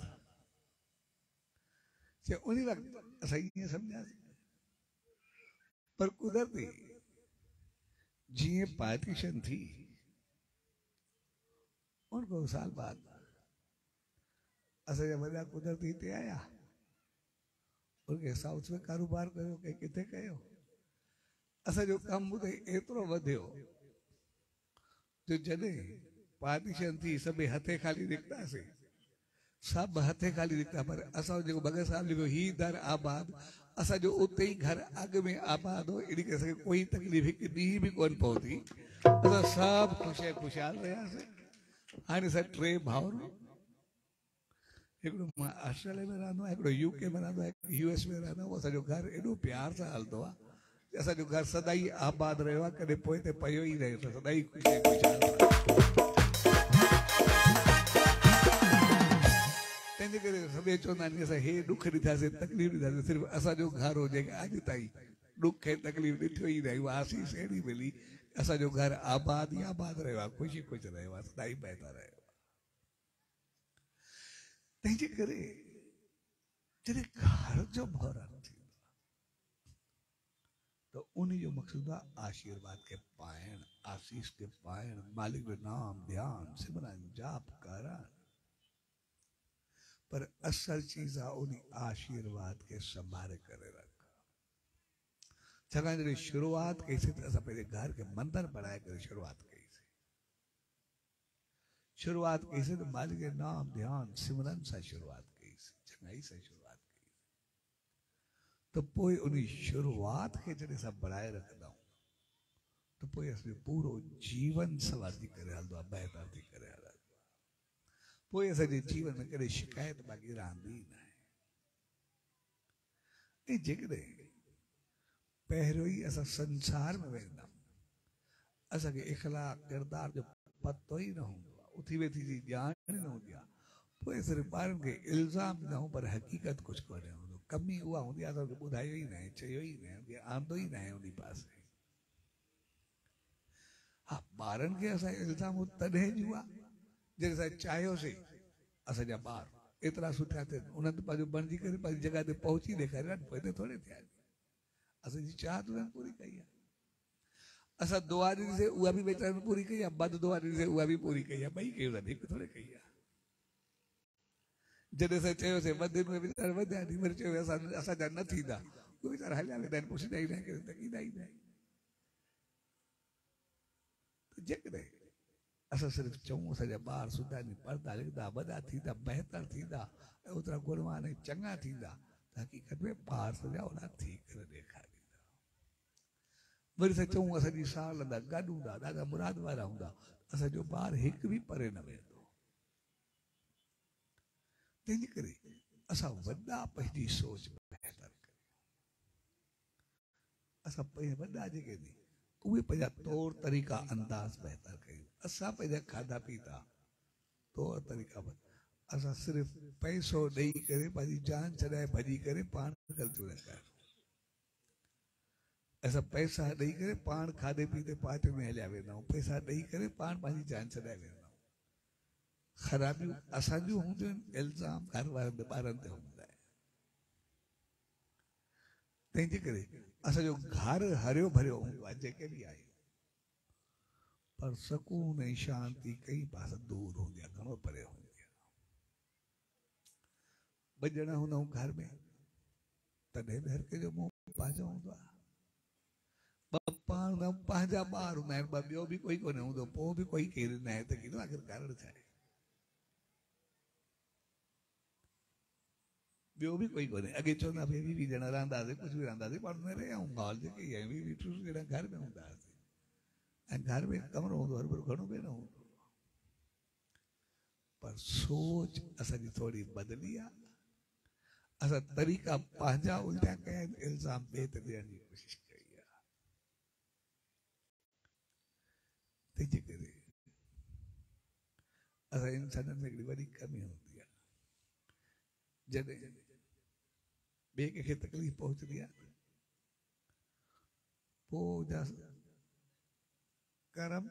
उन वक्त असां ईअं सम्झासीं पर कुदरती जीअं पार्टीशन थी उनको साल बाद असांजा वॾा कुदरती हिते आया उनके साउथ में कारोबार कयो के किथे कयो असांजो कमु उते एतिरो वधियो जो जॾहिं पार्टीशन थी सभई हथे खाली निकितासीं सभु हथे खाली निकिता पर असां जेको भगत साहब लिखो ही दर आबाद असांजो उते ई घर अॻु में आबाद हो अहिड़ी असांखे कोई तकलीफ़ हिकु ॾींहुं बि कोन पहुती असां सभु ख़ुशि ख़ुशहाल रहियासीं। हाणे असां टे भाउर हिकिड़ो मां ऑस्ट्रेलिया में रहंदो आहियां हिकिड़ो यूके में रहंदो आहे यूएस में रहंदो आहे असांजो घर एॾो प्यार सां हलंदो आहे असांजो घर सदाई आबाद रहियो आहे कॾहिं पोइ ते पियो ई रहियो आहे सदाई ख़ुशि ख़ुशहाल तंहिंजे करे सभई चवंदा आहिनि असां हे ॾुख ॾिठासीं तकलीफ़ ॾिठासीं सिर्फ़ु असांजो घर हो जेके अॼु ताईं ॾुख ऐं तकलीफ़ ॾिठो ई रहियो आहे आसीस अहिड़ी मिली असांजो घर आबाद ई आबाद रहियो आहे ख़ुशी ख़ुशि रहियो आहे सदाई बहितर रहियो आहे। तंहिंजे करे जॾहिं घर जो मुहूर्त थींदो तो उन जो मक़सदु आहे आशीर्वाद के पाइण आसीस के पाइण मालिक जो नाम ध्यान सिमरन जाप करण पर असल चीज आहे उन आशीर्वाद के संभाले करे रख। छाकाणि जॾहिं शुरूआत कईसीं त असां पंहिंजे घर के मंदिर बणाए करे शुरूआत कईसीं शुरूआत कईसीं त मालिक जो नाम ध्यान सिमरन सां शुरूआत कईसीं चङाई सां शुरूआत कई तो पोइ उन शुरूआत खे जॾहिं असां बणाए रखंदा आहियूं त पोइ असांजो पूरो जीवन सवारजी करे हलंदो आहे बहितर थी करे हलंदो आहे पोइ असांजे जीवन में कॾहिं शिकायत बाक़ी रहंदी ई न आहे। ऐं जेकॾहिं पहिरियों ई असां संसार में वेंदा असांखे इख़लाक़ किरदार जो पतो ई न हूंदो आहे उथी वेठी जी ॼाण ई न हूंदी आहे पोइ सिर्फ़ु ॿारनि खे इल्ज़ाम ॾींदा आहियूं पर हक़ीक़त कुझु कोन्हे हूंदो कमी उहा हूंदी आहे असांखे ॿुधायो ई न आहे चयो ई न आहे आंदो ई न आहे उन पासे। हा ॿारनि खे असां इल्ज़ाम तॾहिं ॾियूं आहे जॾहिं असां चाहियोसीं असांजा ॿार एतिरा सुठा थियनि उन्हनि पंहिंजो बणिजी करे पंहिंजी जॻह ते पहुची ॾेखारियो पोइ ते थोरे थिया असांजी चाहत उन्हनि पूरी कई आहे असां दुआ ॾिनीसीं उहा बि वीचारनि पूरी कई आहे बद दुआ ॾिनीसीं उहा बि पूरी कई आहे ॿई कयूं अथनि हिकु थोरे कई आहे। जॾहिं असां चयोसीं वधियुनि में वीचारा वधिया नी वरी चयो असां असांजा न थींदा उहे वीचारा हलिया वेंदा आहिनि पुछंदा ई न आहिनि तकींदा ई न आहिनि। जेकॾहिं असां सिर्फ़ु चऊं असांजा ॿार सुठा आहिनि पढ़ंदा लिखंदा वॾा थींदा बहितर थींदा ऐं ओतिरा गुणवान ऐं चङा थींदा त हक़ीक़त में ॿार सॼा ओड़ा थी करे ॾेखारींदा। वरी असां चऊं असांजी साह हलंदा गॾु हूंदा ॾाढा मुराद वारा हूंदा असांजो ॿार हिकु बि परे न वेंदो। तंहिंजे करे असां वॾा पंहिंजी सोच बहितर कयूं असां पंहिंजा वॾा जेके आहिनि उहे पंहिंजा तौर तरीक़ा अंदाज़ बहितर कयूं असां पंहिंजा खाधा पीता तौर तरीक़ा असां सिर्फ़ु पैसो ॾेई करे पंहिंजी जान छॾाए भॼी करे पाण ग़लतियूं न कयूं। असां पैसा ॾेई करे पाण खाधे पीते पार्टियुनि में हलिया वेंदा आहियूं पैसा ॾेई करे पाण पंहिंजी जान छॾाए वेंदा आहियूं ख़राबियूं असांजियूं हूंदियूं आहिनि, इल्ज़ाम घर वारनि ते ॿारनि ते हूंदा आहिनि। तंहिंजे करे असांजो घर हरियो भरियो हूंदो आहे जेके बि आहे, पर सुकून ऐं शांती कई पास दूर हूंदी आहे, घणो परे हूंदी आहे। ॿ ॼणा हूंदा आहियूं घर में, तॾहिं बि हर कंहिंजो मुंहुं पंहिंजो हूंदो आहे। ॿ पाण हूंदा आहियूं, पंहिंजा ॿार हूंदा आहिनि, ॿ ॿियो बि कोई कोन हूंदो, पोइ बि कोई केरु न आहे त कीअं आख़िर कारण छा आहे? ॿियो बि कोई कोन्हे। अॻे चवंदा भई वीह ॼणा रहंदासीं, कुझु बि रहंदासीं, पर न रहिया ऐं माहौल जेके ई आहे वीह वीह टीह ॼणा घर में हूंदा हुआसीं, ऐं घर में कमरो हूंदो हर घणो बि न हूंदो, पर सोच असांजी थोरी बदिली आहे। असां तरीक़ा पंहिंजा उल्टा कया आहिनि, इल्ज़ाम ॿिए ते ॾियण जी कोशिशि कई आहे। तंहिंजे करे असां इंसाननि में हिकिड़ी वॾी कमी हूंदी आहे, जॾहिं ॿिए कंहिंखे तकलीफ़ पहुचंदी आहे, पोइ जा कर्म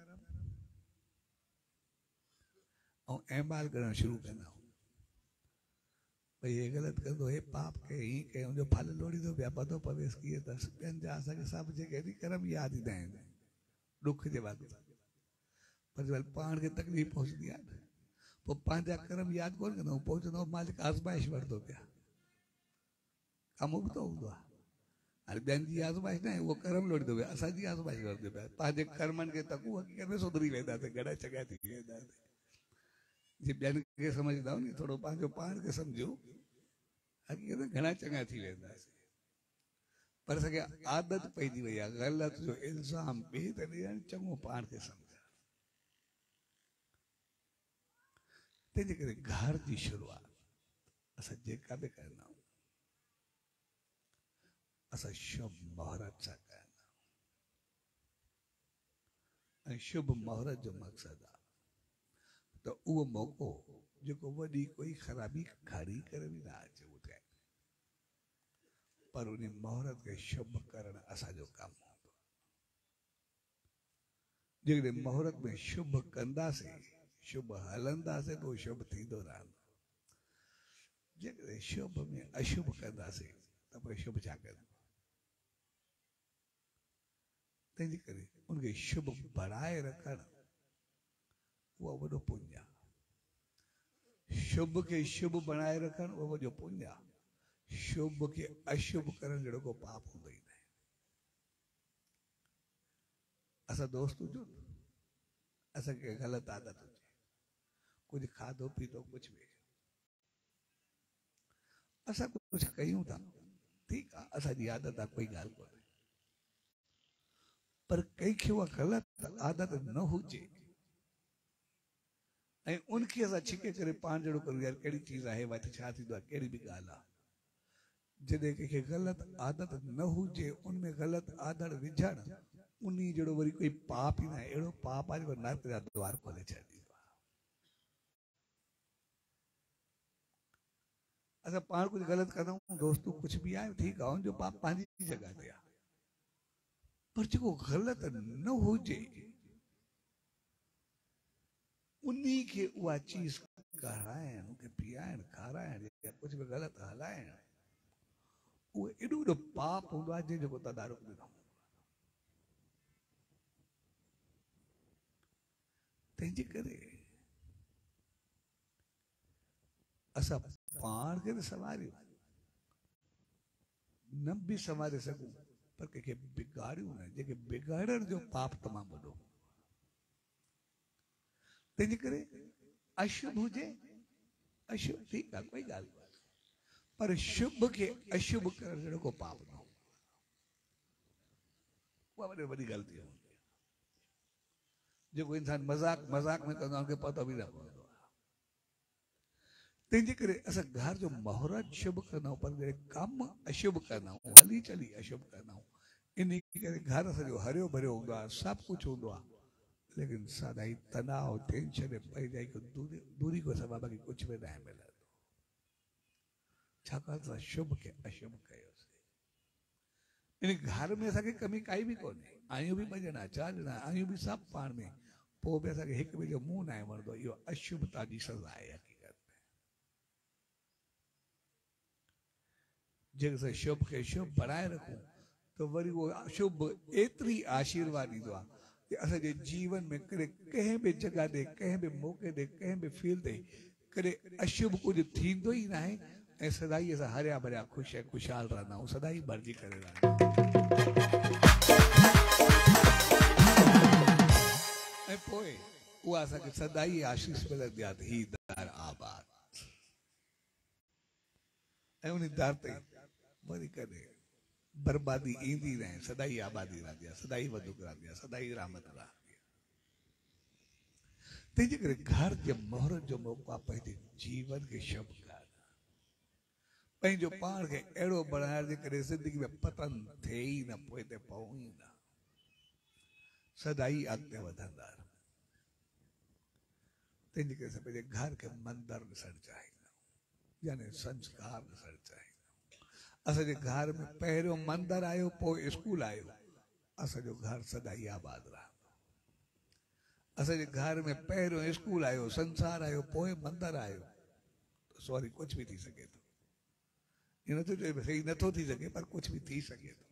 ऐं एमाल करणु शुरू कंदा आहियूं। भई हे ग़लति कंदो, हे पाप कयो, हीअं कयो, हुनजो फल लोड़ींदो पिया, पतो पवेसि कीअं अथसि। ॿियनि जा असांखे सभु जेके बि कर्म यादि ईंदा आहिनि ॾुख जे वक़्तु, पर जॾहिं पाण खे तकलीफ़ पहुचंदी आहे न, पोइ पंहिंजा कर्म यादि कोन कंदा आहियूं, पोइ चवंदा आहियूं मालिक आज़माइश वठंदो पिया, कमु बि त हूंदो आहे। हाणे ॿियनि जी आज़माइश न आहे, उहो कर्म लोड़ींदो पिया, असांजी आज़माइश वठंदो पिया। पंहिंजे कर्मनि खे त उहो हक़ीक़त में सुधरी वेंदासीं, घणा चङा थी वेंदासीं। जे ॿियनि खे सम्झंदा आहियो नी, थोरो पंहिंजो पाण खे सम्झो, हक़ीक़त में घणा चङा थी वेंदासीं। पर असांखे आदत पइजी वई आहे ग़लति जो इल्ज़ाम ॿिए ते ॾियणु, चङो पाण खे सम्झणु। तंहिंजे करे घर जी शुरूआत असां जेका बि कंदा आहियूं, असां शुभ मुहूर्त सां कंदा आहियूं। ऐं शुभ मुहूर्त जो मक़सदु आहे त उहो मौक़ो जेको वॾी कोई ख़राबी खणी करे बि न अचे उते, पर उन मुहूर्त खे शुभ करणु असांजो कमु हूंदो आहे। जेकॾहिं मुहूर्त में शुभ कंदासीं, शुभ हलंदासीं, तो शुभ थींदो रहंदो। जेकॾहिं शुभ में अशुभ कंदासीं त पोइ शुभ छा कंदो? तंहिंजे करे उनखे शुभ बढ़ाए रखणु उहो वॾो पुण्य आहे। शुभ खे शुभ बणाए रखणु उहो वॾो पुण्य आहे। शुभ खे अशुभ करणु जहिड़ो को पाप हूंदो ई न आहे। असां दोस्त हुजूं, असांखे ग़लति आदत हुजे, कुझु खाधो पीतो कुझु बि, असां कुझु कयूं था, ठीकु आहे, असांजी आदत आहे, कोई ॻाल्हि कोन्हे, पर कंहिंखे उहा ग़लति आदत न हुजे ऐं उनखे असां छिके करे पाण जहिड़ो करूं, यार कहिड़ी चीज़ आहे, वटि छा थींदो आहे, कहिड़ी बि ॻाल्हि आहे। जॾहिं कंहिंखे ग़लति आदत न हुजे, उनमें ग़लति आदत विझणु उन जहिड़ो वरी कोई पाप ई न आहे। अहिड़ो पाप आहे जेको नरक जा द्वार खोले छॾींदो आहे। असां पाण कुझु ग़लति कंदा आहियूं, दोस्तूं कुझु बि आहे, ठीकु आहे, उनजो पाप पंहिंजी जॻह ते आहे, पर जेको ग़लति न हुजे उन्ही खे उहा चीज़ कराइण, उनखे पीआइण, खाराइण या कुझु बि ग़लति हलाइण, उहो एॾो वॾो पाप हूंदो आहे जंहिंजो को तदारुक बि न हूंदो। तंहिंजे करे असां पाण खे त संवारियूं, न बि संवारे सघूं, पर कंहिंखे बिगाड़ियूं न, जेके बिगाड़ण जो पाप तमामु वॾो। तंहिंजे करे अशुभ हुजे, अशुभ ठीकु आहे, कोई ॻाल्हि कोन्हे, पर शुभ खे अशुभ करण जहिड़ो को पाप न हो, उहा वॾी वॾी ग़लती हूंदी आहे। जेको इंसान मज़ाक मज़ाक में कंदो आहे, उनखे पतो बि न पवंदो आहे। तंहिंजे करे असां घर जो मुहूर्त शुभ कंदा आहियूं, पर जॾहिं कमु अशुभ कंदा आहियूं, हली चली अशुभ कंदा आहियूं, इन करे घर असांजो हरियो भरियो हूंदो आहे, सभु कुझु हूंदो आहे, लेकिन सदाई तनाव, टेंशन पइजाई दूरी दूरी को सभु बाक़ी कुझु बि न मिलंदो, छाकाणि त शुभ खे अशुभ कयोसीं। इन घर में असांखे कमी काई बि कोन्हे, आहियूं बि ॿ ॼणा चारि ॼणा आहियूं बि सभु पाण में, पोइ बि असांखे हिक ॿिए जो मुंहुं न वणंदो। इहो अशुभता जी सज़ा आहे हक़ीक़त में। जेकॾहिं शुभ खे शुभ बणाए रखूं तो वरी उहो अशुभ एतिरी आशीर्वाद ॾींदो आहे कि असांजे जीवन में कॾहिं कंहिं बि जॻह ते, कंहिं बि मौक़े ते, कंहिं बि फील्ड ते कॾहिं अशुभ कुझु थींदो ई न आहे ऐं सदाई असां हरिया भरिया ख़ुशि ऐं ख़ुशहाल रहंदा आहियूं, सदाई भरिजी करे रहंदा आहियूं। ऐं पोइ उहा असांखे सदाई आशीष मिलंदी आहे त ही दर आबाद, ऐं उन दर ते वरी कॾहिं बर्बादी ईंदी रहे, सदाई आबादी रहंदी आहे, सदाई वधूक रहंदी आहे, सदाई रहमत रहंदी आहे। तंहिंजे करे घर जे मोहर जो मौक़ो आहे पंहिंजे जीवन खे शुभ करणु, पंहिंजो पाण खे अहिड़ो बणाइण जे करे ज़िंदगी में पतन थिए ई न, पोइ ते पऊं ई न, सदाई अॻिते वधंदा। तंहिंजे करे पंहिंजे घर खे मंदरु ॾिसणु चाहींदा, यानी संस्कार ॾिसणु चाहींदा। असांजे घर में पहिरियों मंदरु आयो, पोइ स्कूल आयो, असांजो घर सदाई आबाद रहंदो। असांजे घर में पहिरियों स्कूल आयो, संसार आयो, पोइ मंदरु आयो, तो सॉरी कुछ भी थी सके थो। ये नथो चए सही नथो थी सके, पर कुछ भी थी सके थो।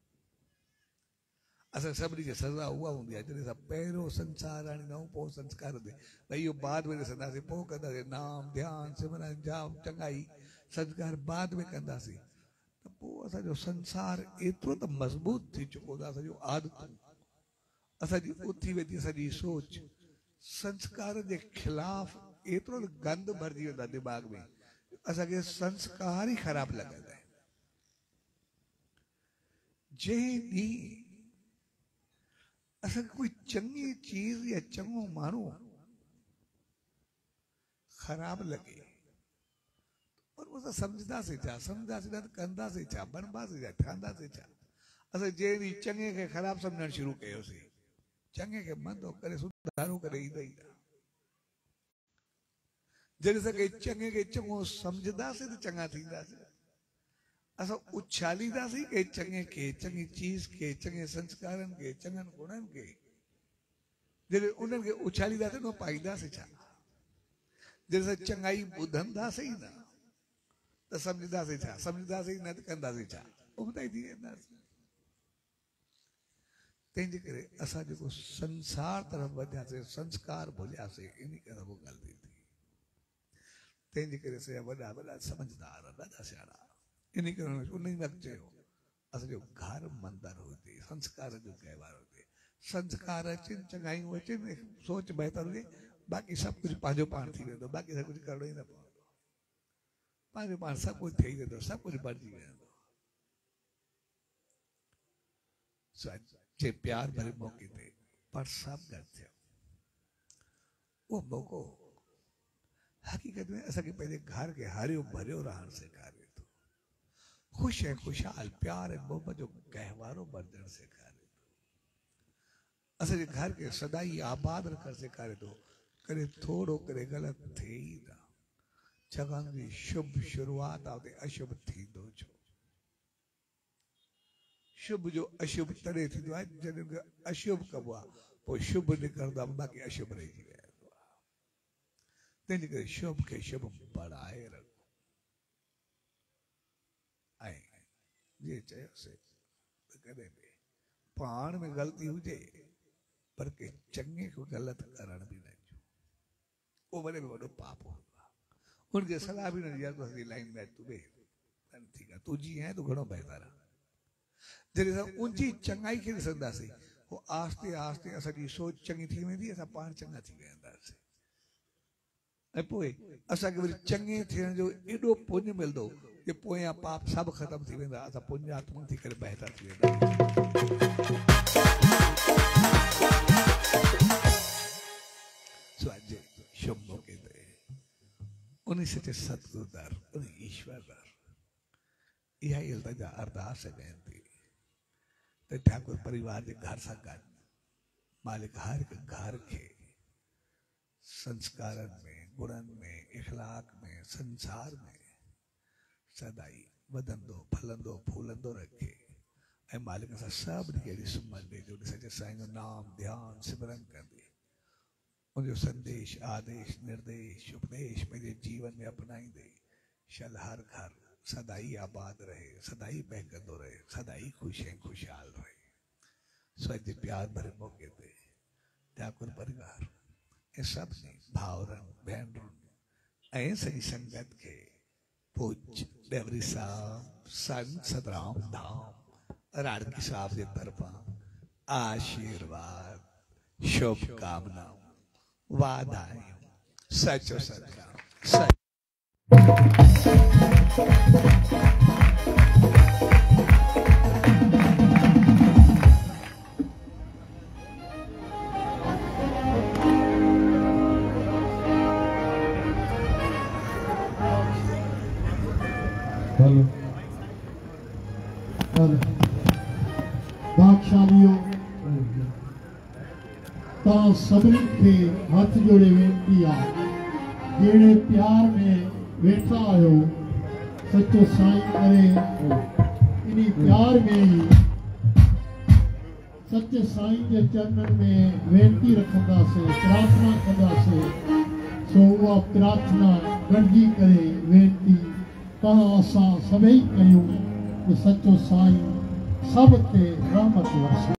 असां सभिनी जी सज़ा उहा हूंदी आहे जॾहिं असां पहिरियों संसार आणींदा आहियूं, पोइ संस्कार ते भई इहो बाद में ॾिसंदासीं, पोइ कंदासीं नाम ध्यानु सिमरन जाप चङाई, संस्कार बाद में कंदासीं। त पोइ असांजो संसार एतिरो त मज़बूत थी चुको आहे, असांजो आदतूं, असांजी उथी वेंदी असांजी सोच संस्कार जे ख़िलाफ़ एतिरो गंद भरिजी वेंदो आहे दिमाग़ में, असांखे संस्कार ई ख़राब लॻंदा आहिनि। जंहिं ॾींहुं असांखे कोई चङी चीज़ या चङो माण्हू ख़राब लॻे और असां सम्झंदासीं छा, सम्झंदासीं न त कंदासीं छा, बणिबासीं छा, ठहंदासीं छा। असां जंहिं ॾींहुं चङे खे ख़राब सम्झणु शुरू कयोसीं, चङे खे मंदो करे सुधारो करे ईंदा ई न। जॾहिं असांखे चङे खे चङो सम्झंदासीं त चङा थींदासीं। असां उछालींदासीं के चङे खे, चङी चीज़ खे, चङे संस्कारनि खे, चङनि गुणनि खे। जॾहिं उन्हनि खे उछालींदासीं न पाईंदासीं छा। जॾहिं असां चङाई ॿुधंदासीं न त सम्झंदासीं छा, सम्झंदासीं न त कंदासीं छा, उबताई थी वेंदासीं। तंहिंजे करे असां जेको संसार तरफ़ वधियासीं, संस्कार भुलियासीं, इन करे उहो ग़लती थी। तंहिंजे करे असांजा वॾा वॾा समझदार, ॾाढा सियाणा, इन करे उन वक़्तु चयो असांजो घर मंदरु हुजे, संस्कार जो गहवार हुजे। संस्कार अचनि, चङायूं अचनि, सोच बहितर हुजे, बाक़ी सभु कुझु पंहिंजो पाण थी वेंदो, बाक़ी सभु कुझु करिणो ई न पवंदो, पंहिंजो पाण सभु कुझु ठही वेंदो, सभु कुझु भरिजी वेंदो। जे प्यार भरे मौक़े ते पर सभु गॾु थियो, उहो मौक़ो हक़ीक़त में असांखे पंहिंजे घर खे हरियो भरियो रहणु सेखारे थो, ख़ुशि ऐं ख़ुशहाल प्यार ऐं मोहबत जो गहवारो बरतणु सेखारे थो, असांजे घर खे सदाई आबाद रखणु सेखारे थो। कॾहिं थोरो करे ग़लति थिए ई न, छाकाणि शुभ शुरूआत आहे उते अशुभ थींदो छो। शुभ जो अशुभ तॾहिं थींदो आहे जॾहिं अशुभ कबो आहे, पोइ शुभ निकिरंदो आहे, बाक़ी अशुभ रहिजी वेंदो आहे। तंहिंजे करे शुभ खे शुभ बढ़ाए रखो। ऐं जीअं चयोसीं त कॾहिं बि पाण में ग़लती हुजे पर के चङे खे ग़लति करण बि न ॾियो, उहो वॾे में वॾो पाप हूंदो आहे। हुनखे सलाह बि न ॾिजे तूं असांजी लाइन में तूं बि ठीकु आहे, तूं जीअं आहे तूं घणो बहितर आहे। जॾहिं असां उनजी चङाई खे ॾिसंदासीं, पोइ आहिस्ते आहिस्ते असांजी सोच चङी थी वेंदी, असां पाण चङा थी वेंदासीं। ऐं पोइ असांखे वरी चङे थियण जो एॾो पुञ मिलंदो कि पोयां पाप सभु ख़तमु थी वेंदा, असां पुञात्मा थी करे बहितर थी वेंदा। शुभ मौक़े ते उन सचे सतगुरु दर, उन ईश्वर दर इहा ई अल्तजा अरदास कनि थी त ठाकुर परिवार जे घर सां गॾु मालिक हर हिकु घर खे संस्कारनि में, गुणनि में, इख़लाक़ में, संसार में सदाई वधंदो फलंदो फूलंदो रखे। ऐं मालिक असां सभिनी खे अहिड़ी सुमत ॾिजो, सचे साईं जो नाम ध्यानु सिमरन कंदे मुझे संदेश आदेश निर्देश उपदेश मेरे जीवन में अपनाई दे। शल हर घर सदाई आबाद रहे, सदाई बहकंदो रहे, सदाई खुशें खुशहाल रहे। स्वच्छ प्यार भरे मौके पे ठाकुर परिवार ये सब ने भावरन भेनरुन ऐं सही संगत के पूज डेवरी साहब संत सतराम धाम राड़की साहब के तरफा आशीर्वाद शुभकामना वादाएं सचो सतराम सच। भागशालियों ता सभी के हाथ जोड़े वेनती आ जेड़े प्यार में बैठा आयो सच्चो साईं करे इन्हीं प्यार में ही सच्चे साईं के चरणन में वेनती रखंदा से प्रार्थना कंदा से सो वो प्रार्थना गणजी करे वेनती ता असां सभई कयूं तो सच्चो साईं सब ते रहमत वरसे।